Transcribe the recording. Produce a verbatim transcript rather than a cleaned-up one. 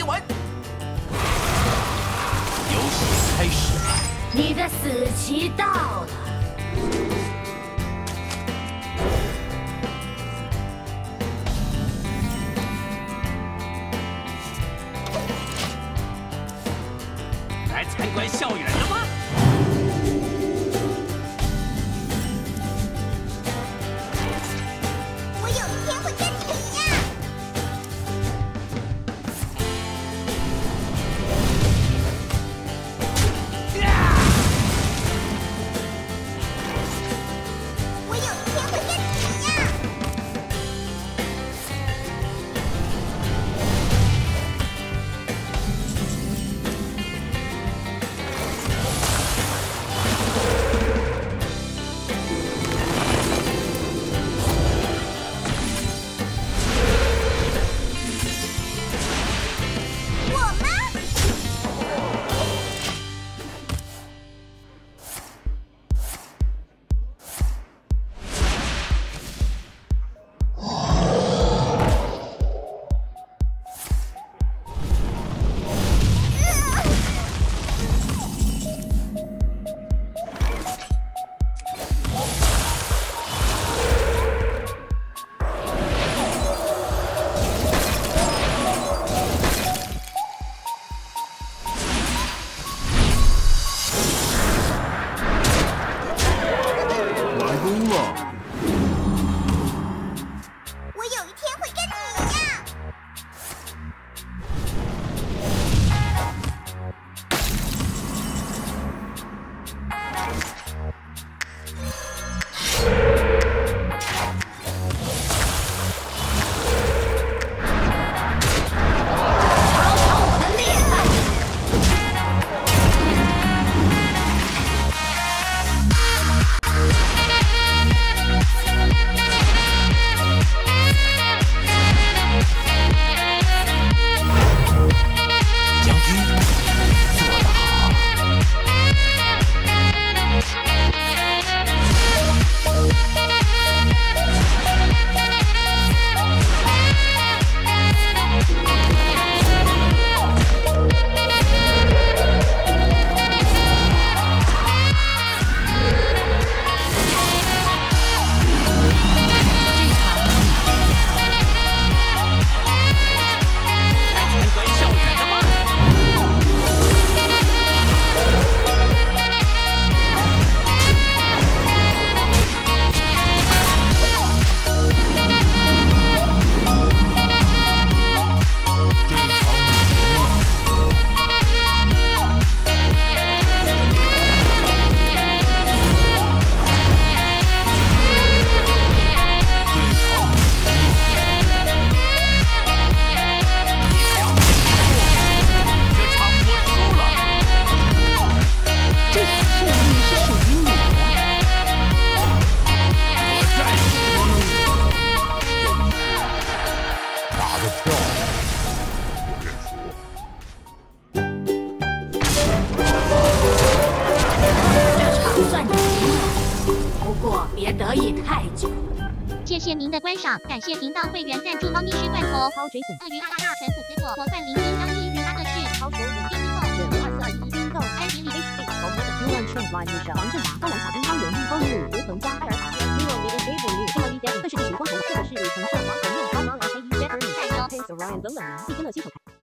接完。游戏开始了， 你的死期到了。 来参观校园了吗？ 我有一天会跟你一样。我有一天会跟你一样。 我有一天会跟你一样。 别得意太久。 谢谢您的观赏，感谢频道会员赞助猫咪吃罐头、超水粉、鳄鱼哈哈哈、全谷水果、模范零一张一云八个是超球五电力后九二四二一冰豆安迪丽 H C 豪华的 Q One Train Line 女神王正达、高兰小丁、高原玉、高女武、胡恒嘉、艾尔法、Hero Mega Stable 女、高一 D， 这是个情光头，这个是李承胜、王承佑、高高蓝黑一 Jet Ernie、泰彪、Prince Orion 等等名，一天乐新手。